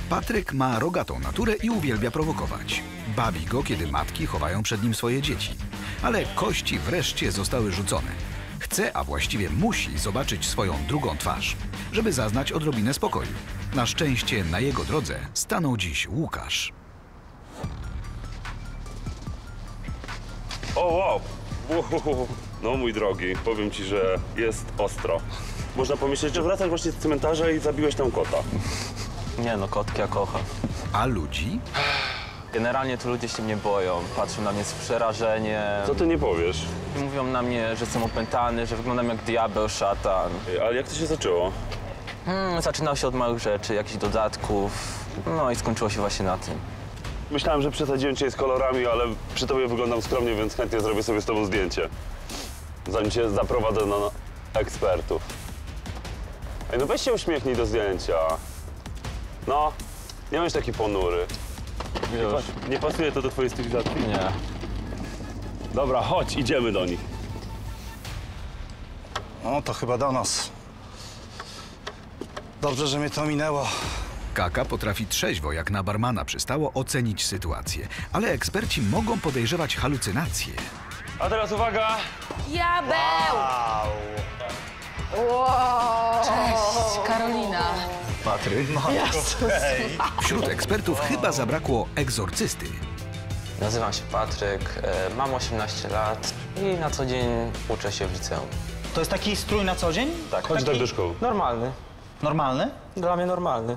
Patryk ma rogatą naturę i uwielbia prowokować. Bawi go, kiedy matki chowają przed nim swoje dzieci. Ale kości wreszcie zostały rzucone. Chce, a właściwie musi zobaczyć swoją drugą twarz, żeby zaznać odrobinę spokoju. Na szczęście na jego drodze stanął dziś Łukasz. O, wow! No mój drogi, powiem ci, że jest ostro. Można pomyśleć, że wracasz właśnie z cmentarza i zabiłeś tam kota. Nie no, kotki ja kocham. A ludzi? Generalnie to ludzie się mnie boją, patrzą na mnie z przerażeniem. Co ty nie powiesz? Mówią na mnie, że jestem opętany, że wyglądam jak diabeł, szatan. Ale jak to się zaczęło? Zaczynało się od małych rzeczy, jakichś dodatków, no i skończyło się właśnie na tym. Myślałem, że przesadziłem cię z kolorami, ale przy tobie wyglądam skromnie, więc chętnie zrobię sobie z tobą zdjęcie. Zanim cię zaprowadzę na ekspertów. Ej, no weź się uśmiechnij do zdjęcia. No, nie bądź taki ponury. Nie pasuje to do twojej stylizacji? Nie. Dobra, chodź, idziemy do nich. No, to chyba do nas. Dobrze, że mnie to minęło. Kaka potrafi trzeźwo, jak na barmana przystało, ocenić sytuację. Ale eksperci mogą podejrzewać halucynacje. A teraz uwaga! Diabeł! Wow. Cześć, Karolina. Patryk, hej. Wśród ekspertów chyba zabrakło egzorcysty. Nazywam się Patryk, mam 18 lat i na co dzień uczę się w liceum. To jest taki strój na co dzień? Tak. Chodź tak do szkoły. Normalny. Normalny? Dla mnie normalny.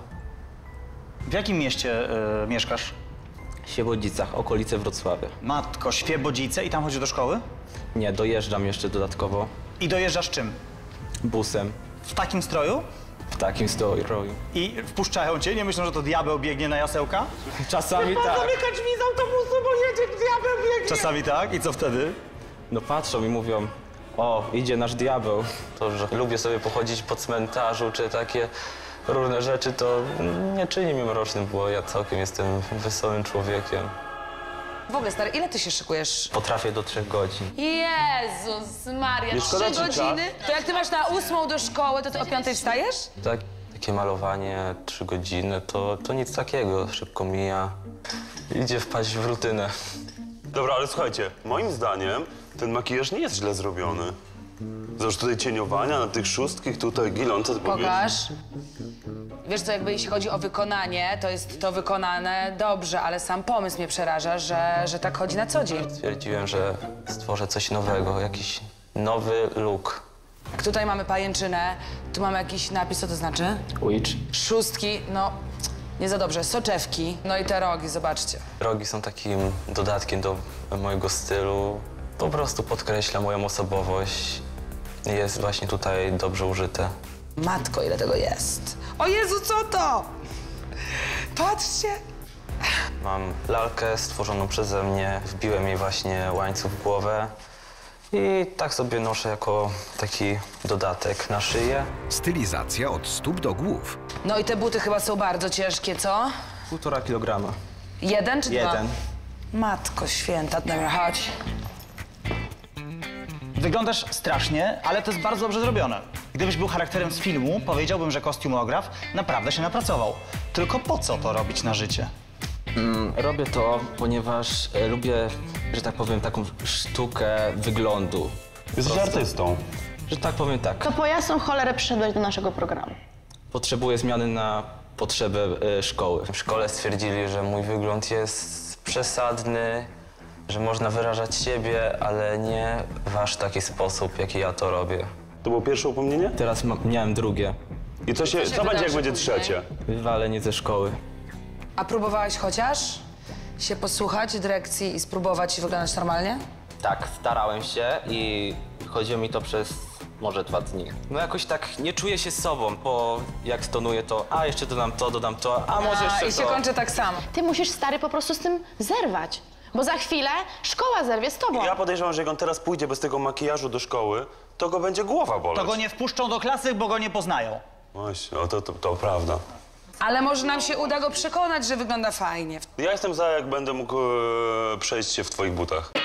W jakim mieście mieszkasz? W Świebodzicach, okolice Wrocławia. Matko, Świebodzice i tam chodzisz do szkoły? Nie, dojeżdżam jeszcze dodatkowo I dojeżdżasz czym? busem. W takim stroju? W takim stroju. I wpuszczają cię? Nie myślą, że to diabeł biegnie na jasełka? Czasami tak. Zamykać drzwi z autobusu, bo jedzie diabeł biegnie! Czasami tak? I co wtedy? No patrzą i mówią, o, idzie nasz diabeł. To, że lubię sobie pochodzić po cmentarzu, czy takie różne rzeczy, to nie czyni mnie mrocznym, bo ja całkiem jestem wesołym człowiekiem. W ogóle, stary, ile ty się szykujesz? Potrafię do 3 godzin. Jezus Maria, Nie szkoda 3 ci godziny? To jak ty masz na 8 do szkoły, to ty o 5 wstajesz? Takie malowanie 3 godziny, to nic takiego, szybko mija. Idzie wpaść w rutynę. Dobra, ale słuchajcie, moim zdaniem ten makijaż nie jest źle zrobiony. Zobacz tutaj cieniowania na tych szóstkich, tutaj gilące. Pokaż. Wiesz co, jakby jeśli chodzi o wykonanie, to jest to wykonane dobrze, ale sam pomysł mnie przeraża, że tak chodzi na co dzień. Stwierdziłem, że stworzę coś nowego, jakiś nowy look. Tutaj mamy pajęczynę, tu mamy jakiś napis, co to znaczy? Witch. Szóstki, no nie za dobrze, soczewki, no i te rogi, zobaczcie. Rogi są takim dodatkiem do mojego stylu. Po prostu podkreśla moją osobowość. Jest właśnie tutaj dobrze użyte. Matko, ile tego jest. O Jezu, co to? Patrzcie. Mam lalkę stworzoną przeze mnie, wbiłem jej właśnie łańcuch w głowę i tak sobie noszę jako taki dodatek na szyję. Stylizacja od stóp do głów. No i te buty chyba są bardzo ciężkie, co? 1,5 kilograma. Jeden czy dwa? Jeden. Matko święta, dobra, chodź. Wyglądasz strasznie, ale to jest bardzo dobrze zrobione. Gdybyś był charakterem z filmu, powiedziałbym, że kostiumograf naprawdę się napracował. Tylko po co to robić na życie? Robię to, ponieważ lubię, że tak powiem, taką sztukę wyglądu. Jesteś artystą. Że tak powiem tak. To po jasną cholerę przyszedłeś do naszego programu. Potrzebuję zmiany na potrzebę szkoły. W szkole stwierdzili, że mój wygląd jest przesadny, że można wyrażać siebie, ale nie w aż taki sposób, jaki ja to robię. To było pierwsze upomnienie? Teraz miałem drugie. I co będzie, jak wydarzy będzie później? trzecie? Wywalenie ze szkoły. A próbowałeś chociaż się posłuchać dyrekcji i spróbować wyglądać normalnie? Tak, starałem się i chodziło mi to przez może 2 dni. No jakoś tak nie czuję się sobą, bo jak stonuję to, a jeszcze dodam to, a może jeszcze I się to. kończy tak samo. Ty musisz, stary, po prostu z tym zerwać. Bo za chwilę szkoła zerwie z tobą. Ja podejrzewam, że jak on teraz pójdzie bez tego makijażu do szkoły, to go będzie głowa boleć. To go nie wpuszczą do klasy, bo go nie poznają. Właśnie, o, to prawda. Ale może nam się uda go przekonać, że wygląda fajnie. Ja jestem za, jak będę mógł przejść się w twoich butach.